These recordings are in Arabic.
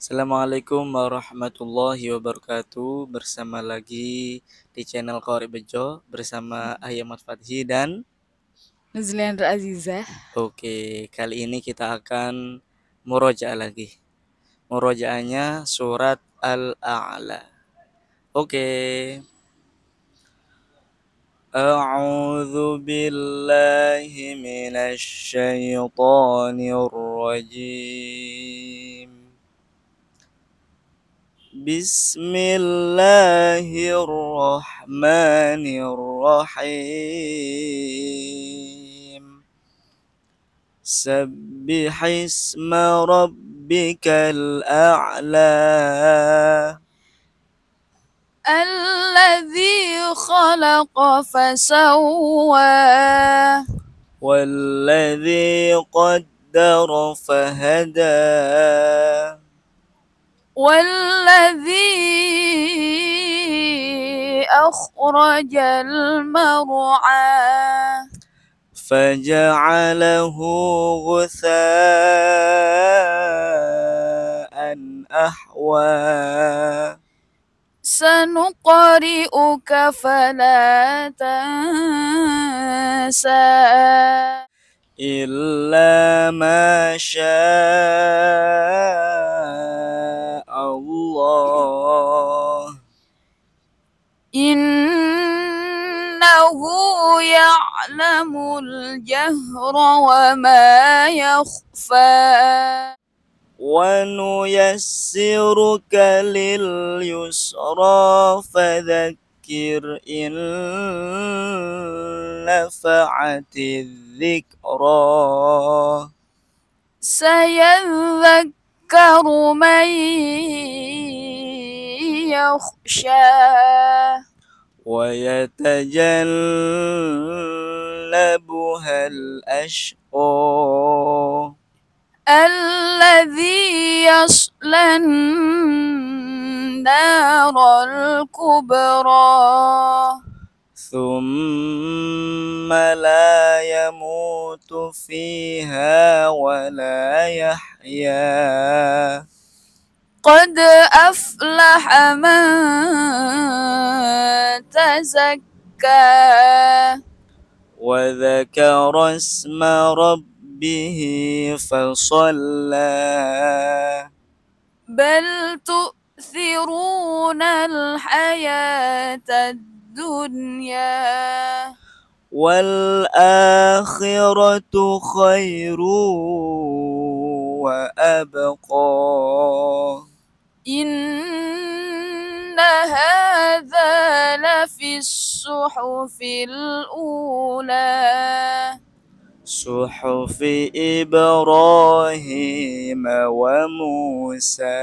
Assalamualaikum warahmatullahi wabarakatuh. Bersama lagi di channel Qori Bejo bersama Ahmad Fathi dan Nuzliandra Azizah. oke, kali ini kita akan murojaah lagi. Murojaahnya surat Al-A'la. Oke. A'udzu billahi minasy syaithanir rajim. Bismillahirrahmanirrahim. Sabbihisma rabbikal a'la. Alladzi khalaqa fasawwa. Walladzi qaddara fahada. Walladzi akhrajal mar'a. فجعله غثاء أحوى Sanuqri'uka fala tansa. إلا ما شاء الله Innahu ya'lamul jahra wa ma yakhfa. ونيسرك لليسرى فذكر إن نفعت الذكرى Sayadhakkaru man yakhsha. ويتجنبها الأشقى Alladzi yaslan naral kubra. ثم لا يموت فيها ولا يحيا Qad aflaha man tazakka. وذكر اسم ربه فصلى Bal tu'thiruna al-hayata ad-dunya. والآخرة خير وأبقى Inna hadha lafi as-suhufil ula. صحف إبراهيم وموسى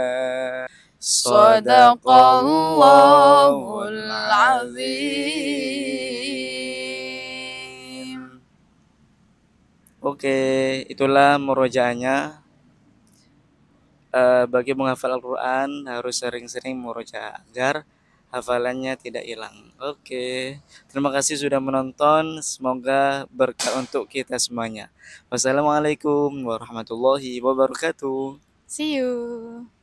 صدق الله Sadaqallahul العظيم. azim. Oke, itulah murojaahnya. Bagi menghafal Al-Quran harus sering-sering murojaah agar hafalannya tidak hilang. Oke, terima kasih sudah menonton. Semoga berkah untuk kita semuanya. Wassalamualaikum warahmatullahi wabarakatuh. See you.